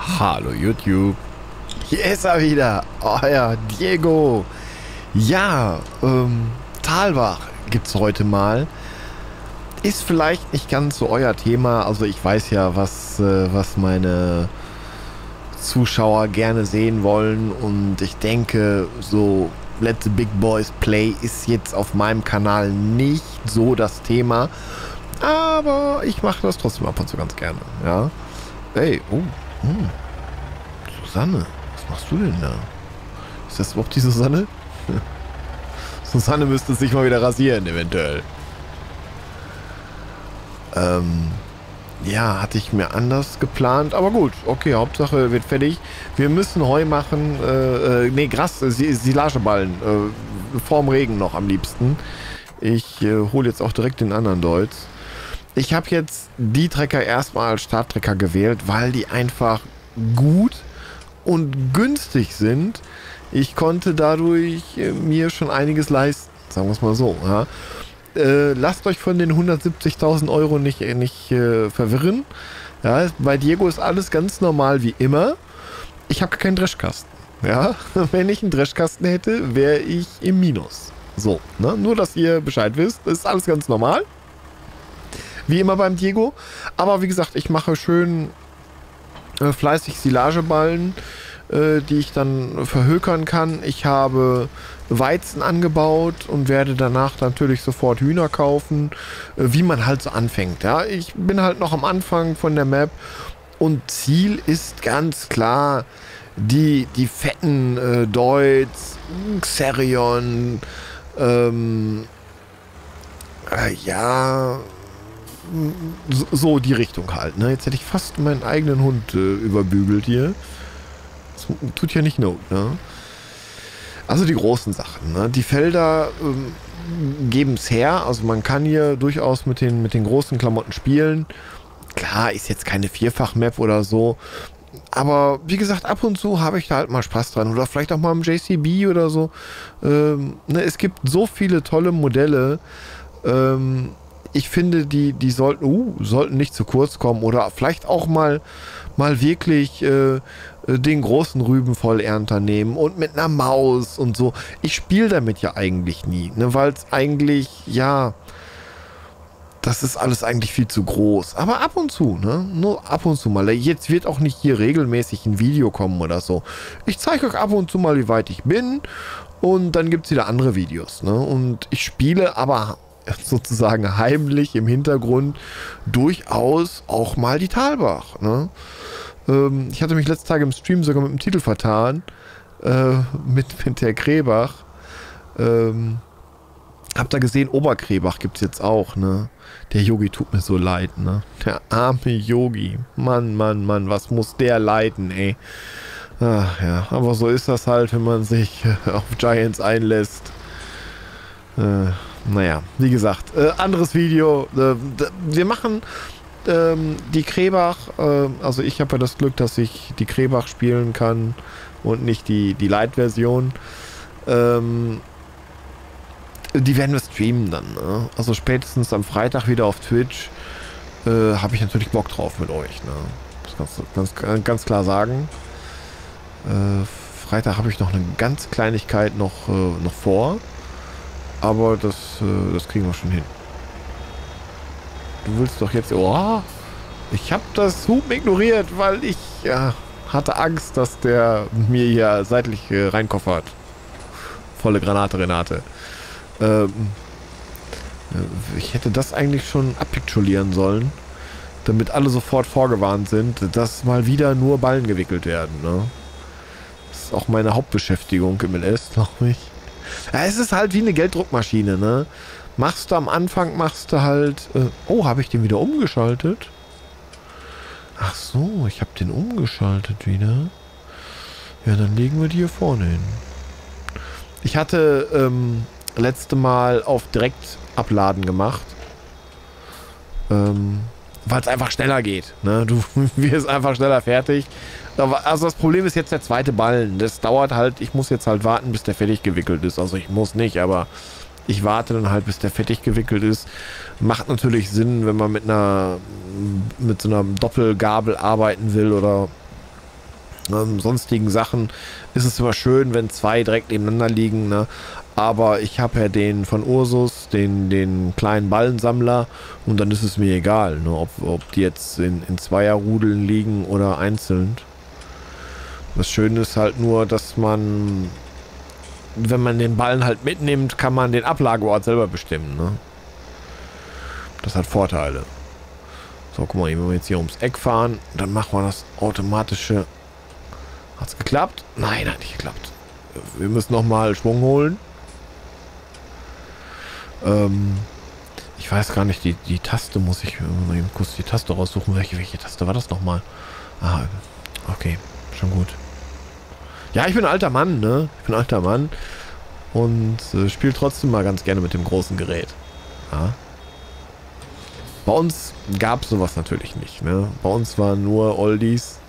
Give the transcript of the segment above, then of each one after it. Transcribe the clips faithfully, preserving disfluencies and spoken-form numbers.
Hallo YouTube. Hier ist er wieder. Euer Diego. Ja, ähm, Talbach gibt's heute mal. Ist vielleicht nicht ganz so euer Thema. Also ich weiß ja, was, äh, was meine Zuschauer gerne sehen wollen. Und ich denke, so Let the Big Boys Play ist jetzt auf meinem Kanal nicht so das Thema. Aber ich mache das trotzdem ab und zu ganz gerne. Ja. Hey, oh. Hm. Susanne, was machst du denn da? Ist das überhaupt die Susanne? Susanne müsste sich mal wieder rasieren, eventuell. Ähm, ja, hatte ich mir anders geplant, aber gut, okay, Hauptsache wird fertig. Wir müssen Heu machen, äh, äh nee, Gras, äh, Silageballen, äh, vorm Regen noch am liebsten. Ich äh, hole jetzt auch direkt den anderen Deutz. Ich habe jetzt die Trecker erstmal als Starttrecker gewählt, weil die einfach gut und günstig sind. Ich konnte dadurch äh, mir schon einiges leisten, sagen wir es mal so. Ja. Äh, lasst euch von den hundertsiebzigtausend Euro nicht, nicht äh, verwirren. Ja, bei Diego ist alles ganz normal wie immer. Ich habe keinen Dreschkasten. Ja. Wenn ich einen Dreschkasten hätte, wäre ich im Minus. So, ne? Nur, dass ihr Bescheid wisst. Das ist alles ganz normal. Wie immer beim Diego. Aber wie gesagt, ich mache schön äh, fleißig Silageballen, äh, die ich dann verhökern kann. Ich habe Weizen angebaut und werde danach natürlich sofort Hühner kaufen, äh, wie man halt so anfängt. Ja? Ich bin halt noch am Anfang von der Map und Ziel ist ganz klar die, die fetten äh, Deutz, Xerion, ähm, äh, ja... So, so die Richtung halt, ne? Jetzt hätte ich fast meinen eigenen Hund äh, überbügelt hier. Das tut ja nicht not, ne? Also die großen Sachen, ne? Die Felder ähm, geben es her. Also man kann hier durchaus mit den, mit den großen Klamotten spielen. Klar, ist jetzt keine Vierfach-Map oder so. Aber wie gesagt, ab und zu habe ich da halt mal Spaß dran. Oder vielleicht auch mal im J C B oder so. Ähm, ne? Es gibt so viele tolle Modelle. Ähm... Ich finde, die, die sollten, uh, sollten nicht zu kurz kommen oder vielleicht auch mal, mal wirklich äh, den großen Rübenvollernter nehmen und mit einer Maus und so. Ich spiele damit ja eigentlich nie, ne, weil es eigentlich, ja, das ist alles eigentlich viel zu groß. Aber ab und zu, ne, nur ab und zu mal. Jetzt wird auch nicht hier regelmäßig ein Video kommen oder so. Ich zeige euch ab und zu mal, wie weit ich bin und dann gibt es wieder andere Videos, ne, und ich spiele aber sozusagen heimlich im Hintergrund durchaus auch mal die Talbach. Ne? Ähm, ich hatte mich letzte Tage im Stream sogar mit dem Titel vertan. Äh, mit, mit der Krebach. Ähm, hab da gesehen, Oberkrebach gibt es jetzt auch. Ne? Der Yogi tut mir so leid. Ne? Der arme Yogi. Mann, Mann, Mann, was muss der leiden, ey. Ach, ja, aber so ist das halt, wenn man sich äh, auf Giants einlässt. Äh, Naja, wie gesagt, äh, anderes Video. Äh, wir machen ähm, die Krebach, äh, also ich habe ja das Glück, dass ich die Krebach spielen kann und nicht die, die Light-Version. Ähm, die werden wir streamen dann. Ne? Also spätestens am Freitag wieder auf Twitch äh, habe ich natürlich Bock drauf mit euch. Ne? Das kannst du ganz, ganz klar sagen. Äh, Freitag habe ich noch eine ganz Kleinigkeit noch, äh, noch vor. Aber das, äh, das kriegen wir schon hin. Du willst doch jetzt... Oh, ich habe das Hupen ignoriert, weil ich ja, hatte Angst, dass der mir hier seitlich äh, reinkoffert. Volle Granate, Renate. Ähm, ich hätte das eigentlich schon abpiktulieren sollen, damit alle sofort vorgewarnt sind, dass mal wieder nur Ballen gewickelt werden. Ne? Das ist auch meine Hauptbeschäftigung im L S, glaube ich. Ja, es ist halt wie eine Gelddruckmaschine, ne? Machst du am Anfang, machst du halt... Äh, oh, habe ich den wieder umgeschaltet? Ach so, ich habe den umgeschaltet wieder. Ja, dann legen wir die hier vorne hin. Ich hatte ähm, letzte Mal auf direkt abladen gemacht. Ähm, weil es einfach schneller geht. Ne? Du wirst einfach schneller fertig. Also das Problem ist jetzt der zweite Ballen. Das dauert halt, ich muss jetzt halt warten, bis der fertig gewickelt ist. Also ich muss nicht, aber ich warte dann halt, bis der fertig gewickelt ist. Macht natürlich Sinn, wenn man mit einer mit so einer Doppelgabel arbeiten will oder ähm, sonstigen Sachen ist es immer schön, wenn zwei direkt nebeneinander liegen, ne? Aber ich habe ja den von Ursus, den, den kleinen Ballensammler und dann ist es mir egal, ne? ob, ob die jetzt in, in Zweierrudeln liegen oder einzeln. Das Schöne ist halt nur, dass man, wenn man den Ballen halt mitnimmt, kann man den Ablageort selber bestimmen, ne? Das hat Vorteile. So, guck mal, wenn wir jetzt hier ums Eck fahren, dann machen wir das automatische. Hat's geklappt? Nein, hat nicht geklappt. Wir müssen nochmal Schwung holen. Ähm, ich weiß gar nicht, die, die Taste muss ich mal eben kurz die Taste raussuchen. Welche, welche Taste war das nochmal? Ah, okay, schon gut. Ja, ich bin ein alter Mann, ne? Ich bin ein alter Mann und äh, spiele trotzdem mal ganz gerne mit dem großen Gerät. Ja. Bei uns gab es sowas natürlich nicht, ne? Bei uns waren nur Oldies.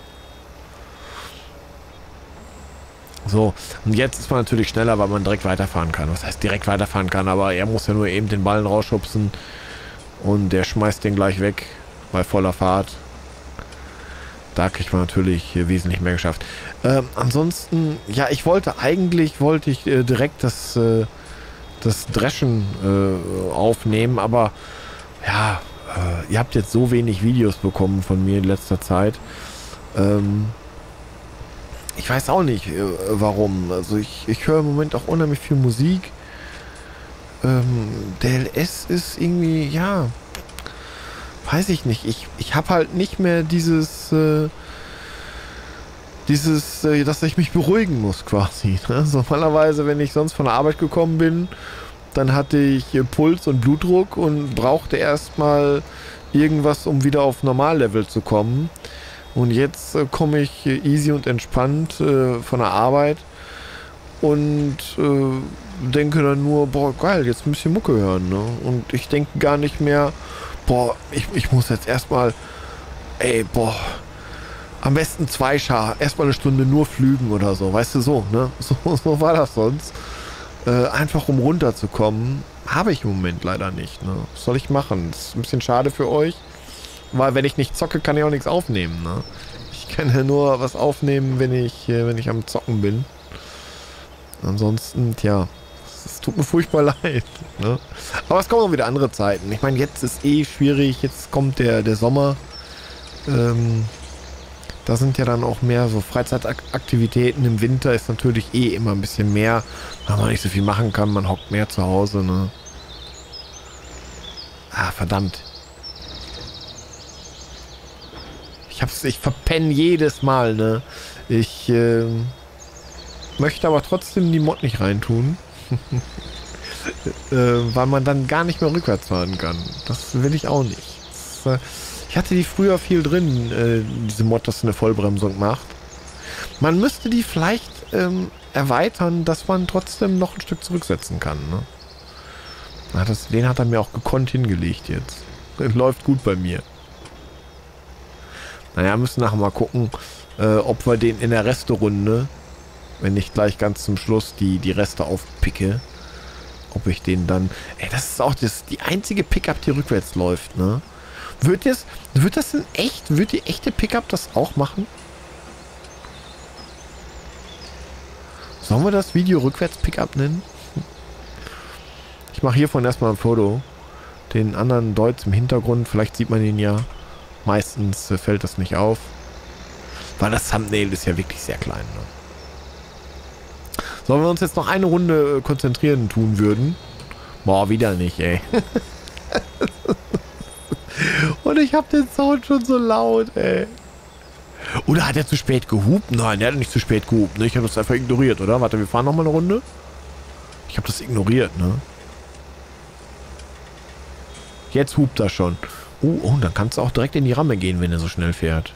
So, und jetzt ist man natürlich schneller, weil man direkt weiterfahren kann. Was heißt direkt weiterfahren kann, aber er muss ja nur eben den Ballen rausschubsen und der schmeißt den gleich weg bei voller Fahrt. Da kriegt man natürlich wesentlich mehr geschafft. Ähm, ansonsten, ja, ich wollte eigentlich, wollte ich äh, direkt das, äh, das Dreschen äh, aufnehmen, aber ja, äh, ihr habt jetzt so wenig Videos bekommen von mir in letzter Zeit. Ähm, ich weiß auch nicht, äh, warum. Also ich, ich höre im Moment auch unheimlich viel Musik. Ähm, D L S ist irgendwie, ja, weiß ich nicht. Ich, ich habe halt nicht mehr dieses, äh, dieses, äh, dass ich mich beruhigen muss quasi. Ne? So, normalerweise, wenn ich sonst von der Arbeit gekommen bin, dann hatte ich äh, Puls und Blutdruck und brauchte erstmal irgendwas, um wieder auf Normallevel zu kommen. Und jetzt äh, komme ich äh, easy und entspannt äh, von der Arbeit und äh, denke dann nur, boah, geil, jetzt ein bisschen Mucke hören. Ne? Und ich denke gar nicht mehr, boah, ich, ich muss jetzt erstmal, ey, boah, am besten zwei Schar, erstmal eine Stunde nur flügen oder so, weißt du, so, ne? So, so war das sonst. Äh, einfach um runterzukommen, habe ich im Moment leider nicht, ne? Was soll ich machen? Das ist ein bisschen schade für euch, weil wenn ich nicht zocke, kann ich auch nichts aufnehmen, ne? Ich kann ja nur was aufnehmen, wenn ich, äh, wenn ich am Zocken bin. Ansonsten, tja, es tut mir furchtbar leid, ne? Aber es kommen auch wieder andere Zeiten. Ich meine, jetzt ist eh schwierig, jetzt kommt der, der Sommer. Ähm, da sind ja dann auch mehr so Freizeitaktivitäten. Im Winter ist natürlich eh immer ein bisschen mehr, weil man nicht so viel machen kann. Man hockt mehr zu Hause, ne? Ah, verdammt. Ich hab's, ich verpenne jedes Mal, ne? Ich, ähm, möchte aber trotzdem die Mod nicht reintun. äh, weil man dann gar nicht mehr rückwärts fahren kann. Das will ich auch nicht. Das, äh, ich hatte die früher viel drin, äh, diese Mod, dass eine Vollbremsung macht. Man müsste die vielleicht ähm, erweitern, dass man trotzdem noch ein Stück zurücksetzen kann. Ne? Na, das, den hat er mir auch gekonnt hingelegt jetzt. Läuft gut bei mir. Naja, müssen nachher mal gucken, äh, ob wir den in der Resterunde, wenn ich gleich ganz zum Schluss die, die Reste aufpicke, ob ich den dann... Ey, das ist auch das, die einzige Pickup, die rückwärts läuft, ne? Wird das, wird das denn echt, wird die echte Pickup das auch machen? Sollen wir das Video rückwärts Pickup nennen? Ich mache hiervon erstmal ein Foto. Den anderen Deutz im Hintergrund, vielleicht sieht man ihn ja. Meistens äh, fällt das nicht auf. Weil das Thumbnail ist ja wirklich sehr klein, ne? Sollen wir uns jetzt noch eine Runde äh, konzentrieren tun würden? Boah, wieder nicht, ey. Und ich habe den Sound schon so laut, ey. Oder hat er zu spät gehupt? Nein, der hat nicht zu spät gehupt, ne? Ich habe das einfach ignoriert, oder? Warte, wir fahren nochmal eine Runde. Ich habe das ignoriert, ne? Jetzt hupt er schon. Oh, oh, dann kannst du auch direkt in die Ramme gehen, wenn er so schnell fährt.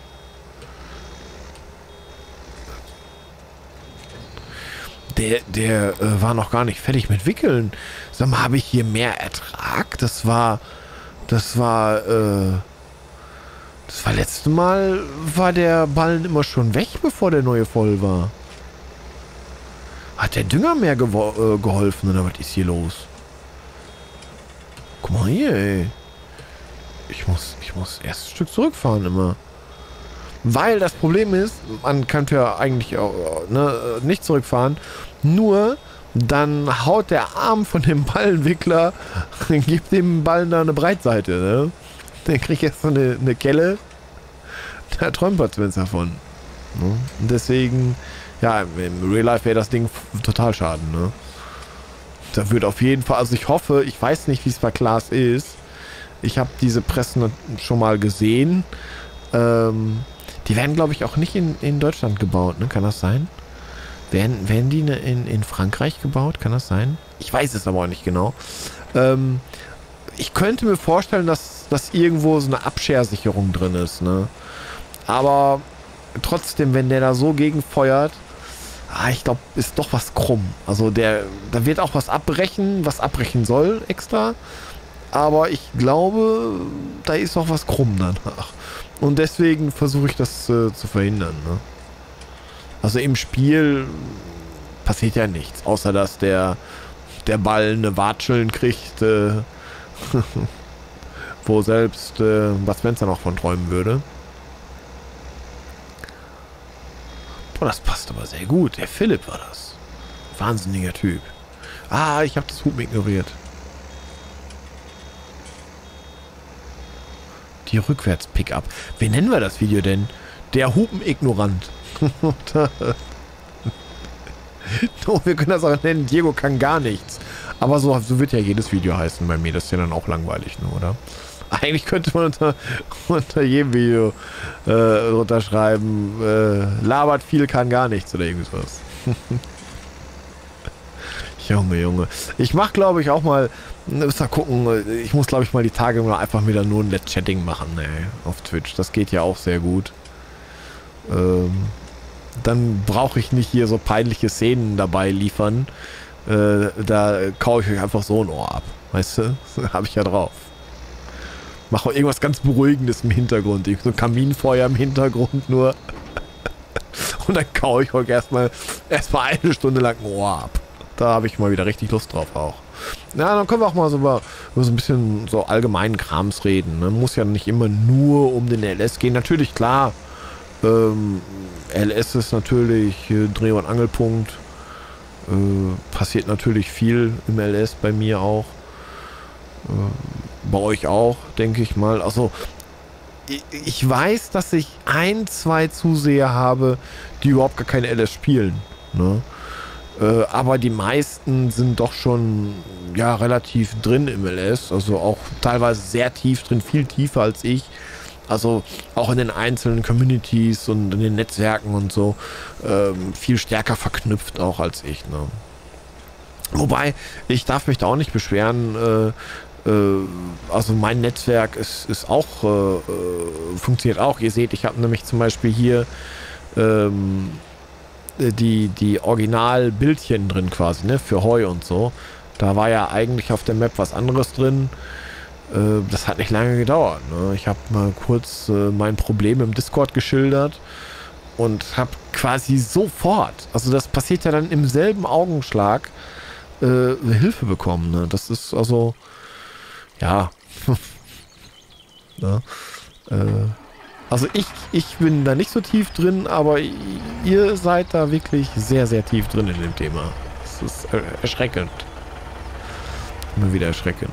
Der, der äh, war noch gar nicht fertig mit Wickeln. Sag mal, habe ich hier mehr Ertrag? Das war... Das war, äh... Das war letztes Mal, war der Ballen immer schon weg, bevor der neue voll war. Hat der Dünger mehr ge äh, geholfen, oder was ist hier los? Guck mal hier, ey. Ich muss, ich muss erst ein Stück zurückfahren immer. Weil das Problem ist, man könnte ja eigentlich auch, ne, nicht zurückfahren, nur dann haut der Arm von dem Ballentwickler, gibt dem Ballen da eine Breitseite, ne? Der kriegt jetzt so eine, eine Kelle, da träumt man zumindest davon. Ne? Und deswegen, ja, im Real Life wäre das Ding total schaden, ne? Da wird auf jeden Fall, also ich hoffe, ich weiß nicht, wie es bei Klaas ist. Ich habe diese Pressen schon mal gesehen. Ähm, die werden, glaube ich, auch nicht in, in Deutschland gebaut, ne? Kann das sein? Werden, werden die in, in Frankreich gebaut? Kann das sein? Ich weiß es aber auch nicht genau. Ähm, ich könnte mir vorstellen, dass, dass irgendwo so eine Abschersicherung drin ist, ne? Aber trotzdem, wenn der da so gegenfeuert, ah, ich glaube, ist doch was krumm. Also der, da wird auch was abbrechen, was abbrechen soll extra. Aber ich glaube, da ist auch was krumm danach. Und deswegen versuche ich das äh, zu verhindern. Ne? Also im Spiel passiert ja nichts, außer dass der, der Ball eine Watscheln kriegt, äh, wo selbst äh, Bud Spencer noch von träumen würde. Boah, das passt aber sehr gut. Der Philipp war das. Wahnsinniger Typ. Ah, ich habe das Hupen ignoriert. Die Rückwärts-Pickup. Wie nennen wir das Video denn? Der Hupen-Ignorant. Oh, wir können das auch nennen. Diego kann gar nichts. Aber so, so wird ja jedes Video heißen bei mir. Das ist ja dann auch langweilig, ne, oder? Eigentlich könnte man unter, unter jedem Video äh, runterschreiben, äh, labert viel, kann gar nichts oder irgendwas. Junge, Junge. Ich mach, glaube ich, auch mal, müssen wir gucken, ich muss, glaube ich, mal die Tage mal einfach wieder nur ein Let's Chatting machen, ey, auf Twitch. Das geht ja auch sehr gut. Ähm, dann brauche ich nicht hier so peinliche Szenen dabei liefern. Äh, da kaue ich euch einfach so ein Ohr ab. Weißt du? Habe ich ja drauf. Mach auch irgendwas ganz Beruhigendes im Hintergrund. So ein Kaminfeuer im Hintergrund nur. Und dann kaue ich euch erstmal erstmal eine Stunde lang ein Ohr ab. Da habe ich mal wieder richtig Lust drauf auch. Na, dann können wir auch mal so über, über so ein bisschen so allgemeinen Krams reden. Ne? Muss ja nicht immer nur um den L S gehen. Natürlich, klar. Ähm, L S ist natürlich äh, Dreh- und Angelpunkt. Äh, passiert natürlich viel im L S bei mir auch. Bei euch auch, denke ich mal. Also, ich, ich weiß, dass ich ein, zwei Zuseher habe, die überhaupt gar keine L S spielen. Ne? Äh, aber die meisten sind doch schon ja, relativ drin im L S. Also auch teilweise sehr tief drin, viel tiefer als ich. Also auch in den einzelnen Communities und in den Netzwerken und so ähm, viel stärker verknüpft auch als ich. Ne? Wobei, ich darf mich da auch nicht beschweren. Äh, Also mein Netzwerk ist, ist auch, äh, funktioniert auch. Ihr seht, ich habe nämlich zum Beispiel hier ähm, die, die Original-Bildchen drin quasi, ne, für Heu und so. Da war ja eigentlich auf der Map was anderes drin. Äh, das hat nicht lange gedauert. Ne? Ich habe mal kurz äh, mein Problem im Discord geschildert und habe quasi sofort, also das passiert ja dann im selben Augenschlag, äh, Hilfe bekommen. Ne? Das ist also... Ja. ja. Äh, also ich, ich bin da nicht so tief drin, aber ihr seid da wirklich sehr, sehr tief drin in dem Thema. Das ist erschreckend. Immer wieder erschreckend.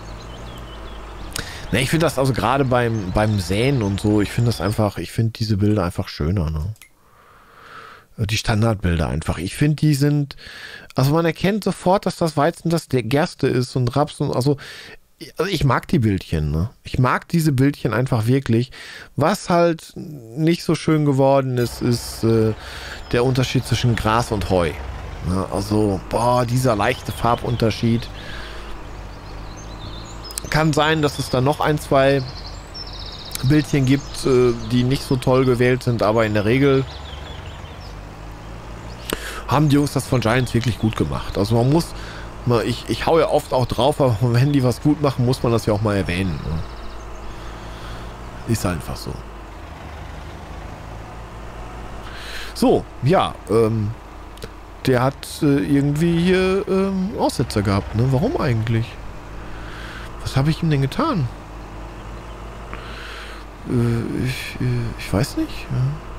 Ne, ich finde das also gerade beim, beim Säen und so, ich finde das einfach, ich finde diese Bilder einfach schöner, ne? Die Standardbilder einfach. Ich finde, die sind, also man erkennt sofort, dass das Weizen das der Gerste ist und Raps und, also Also ich mag die Bildchen, ne? Ich mag diese Bildchen einfach wirklich. Was halt nicht so schön geworden ist, ist äh, der Unterschied zwischen Gras und Heu. Ne? Also, boah, dieser leichte Farbunterschied. Kann sein, dass es da noch ein, zwei Bildchen gibt, äh, die nicht so toll gewählt sind, aber in der Regel haben die Jungs das von Giants wirklich gut gemacht. Also man muss Ich, ich hau ja oft auch drauf, aber wenn die was gut machen, muss man das ja auch mal erwähnen. Ne? Ist einfach so. So, ja, ähm, der hat äh, irgendwie hier ähm, Aussetzer gehabt, ne? Warum eigentlich? Was habe ich ihm denn getan? Äh, ich, äh, ich weiß nicht. Ja.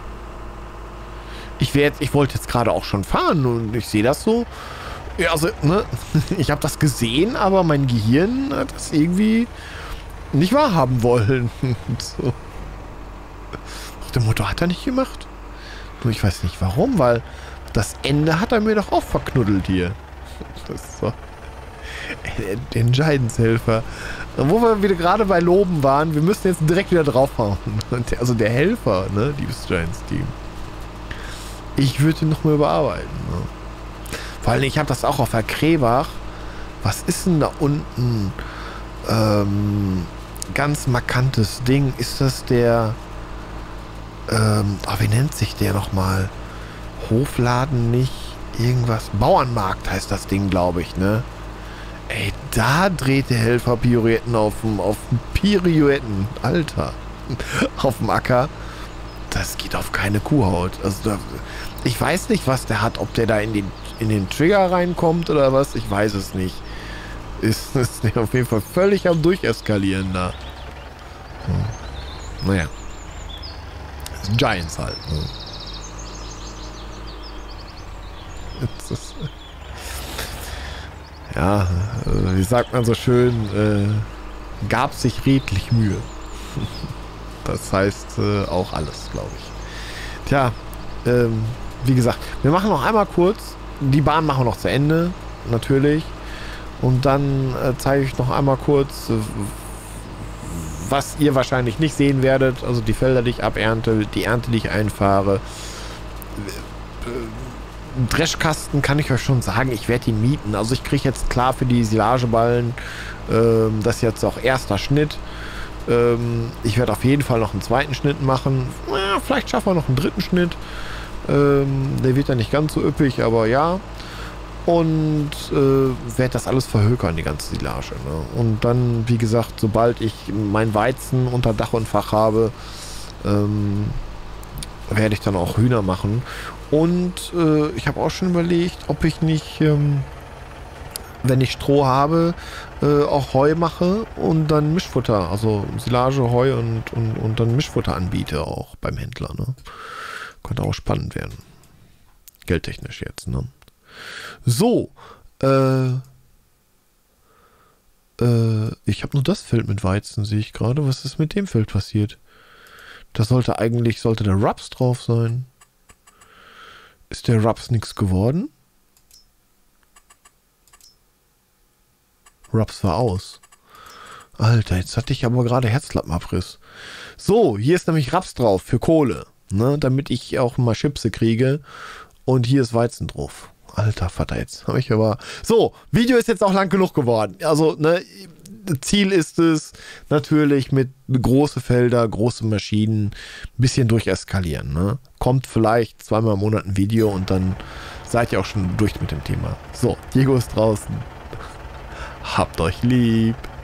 Ich, wär jetzt, ich wollte jetzt gerade auch schon fahren und ich sehe das so. Ja, also, ne? Ich habe das gesehen, aber mein Gehirn hat das irgendwie nicht wahrhaben wollen. So. Nach dem Motto hat er nicht gemacht. Nur ich weiß nicht warum, weil das Ende hat er mir doch auch verknuddelt hier. Das ist so. Der Entscheidenshelfer. Wo wir wieder gerade bei Loben waren, wir müssen jetzt direkt wieder draufhauen. Also der Helfer, ne? Liebes Giants Team. Ich würde ihn nochmal überarbeiten. Ne? Vor allem, ich habe das auch auf der Krebach. Was ist denn da unten? Ähm, ganz markantes Ding. Ist das der... Ähm, oh, wie nennt sich der nochmal? Hofladen nicht? Irgendwas? Bauernmarkt heißt das Ding, glaube ich, ne? Ey, da dreht der Helfer Pirouetten auf dem, auf dem Pirouetten. Alter. Auf dem Acker. Das geht auf keine Kuhhaut. Also da, ich weiß nicht, was der hat. Ob der da in den, in den Trigger reinkommt oder was. Ich weiß es nicht. Ist, ist der auf jeden Fall völlig am Durcheskalieren da. Hm. Naja. Das ist Giants halt. Ne? Das ist, ja, wie sagt man so schön, äh, gab sich redlich Mühe. Das heißt äh, auch alles, glaube ich. Tja, ähm, wie gesagt, wir machen noch einmal kurz, die Bahn machen wir noch zu Ende, natürlich. Und dann äh, zeige ich noch einmal kurz, äh, was ihr wahrscheinlich nicht sehen werdet. Also die Felder, die ich abernte, die Ernte, die ich einfahre. Äh, Dreschkasten kann ich euch schon sagen, ich werde ihn mieten. Also ich kriege jetzt klar für die Silageballen, ähm, das ist jetzt auch erster Schnitt. Ähm, ich werde auf jeden Fall noch einen zweiten Schnitt machen. Ja, vielleicht schaffen wir noch einen dritten Schnitt. Ähm, der wird ja nicht ganz so üppig, aber ja. Und äh, werde das alles verhökern, die ganze Silage. Ne? Und dann, wie gesagt, sobald ich mein Weizen unter Dach und Fach habe, ähm, werde ich dann auch Hühner machen. Und äh, ich habe auch schon überlegt, ob ich nicht, ähm, wenn ich Stroh habe, äh, auch Heu mache und dann Mischfutter, also Silage, Heu und, und, und dann Mischfutter anbiete auch beim Händler. Ne? Könnte auch spannend werden. Geldtechnisch jetzt. Ne? So. Äh, äh, ich habe nur das Feld mit Weizen, sehe ich gerade. Was ist mit dem Feld passiert? Da sollte eigentlich, sollte der Raps drauf sein. Ist der Raps nichts geworden? Raps war aus. Alter, jetzt hatte ich aber gerade Herzklappenabriss. So, hier ist nämlich Raps drauf für Kohle. Ne, damit ich auch mal Chipse kriege. Und hier ist Weizen drauf. Alter Vater, jetzt habe ich aber... So, Video ist jetzt auch lang genug geworden. Also, ne, Ziel ist es natürlich mit große Felder, große Maschinen, ein bisschen durcheskalieren. Ne? Kommt vielleicht zweimal im Monat ein Video und dann seid ihr auch schon durch mit dem Thema. So, Diego ist draußen. Habt euch lieb.